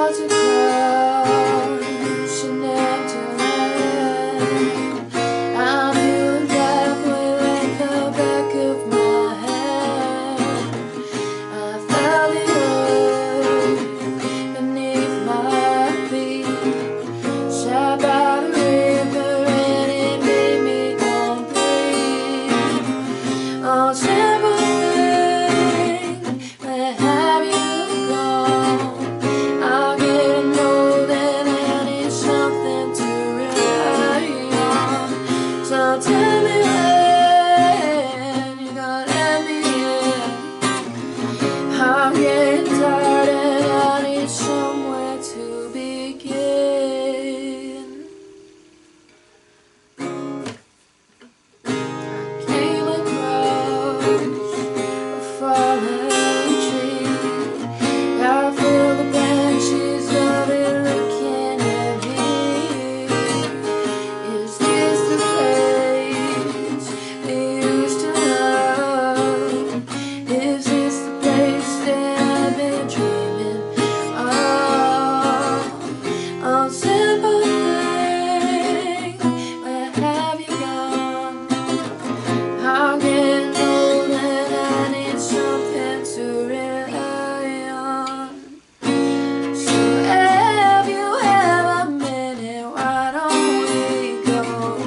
clouds across an empty land. I'm feeling halfway like the back of my hand. I felt the earth beneath my feet, sat by the river and it made me complete. Oh, simple thing, where have you gone? I'm getting old and I need something to rely on. So tell me when you're gonna let me in. I'm getting tired and I need somewhere to begin. Came across a fallen tree. I feel the branches of it looking at me. Is this the place we used to love? Is this the place that I've been dreaming of? Oh, simple thing, where have you gone? I'm getting old and I need something to rely on. So if you have a minute, why don't we go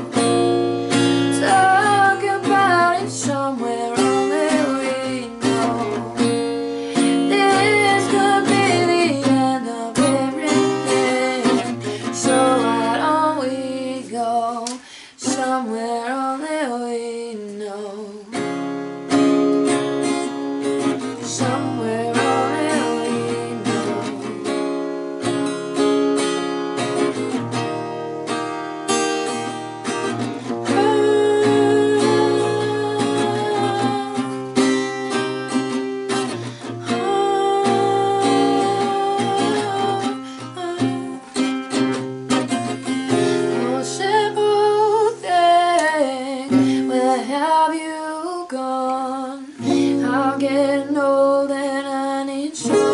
talk about it somewhere only we know? This could be the end of everything. So why don't we go somewhere only we know? Somewhere only we know. Oh, simple thing, where have you gone? I'm getting old and I need some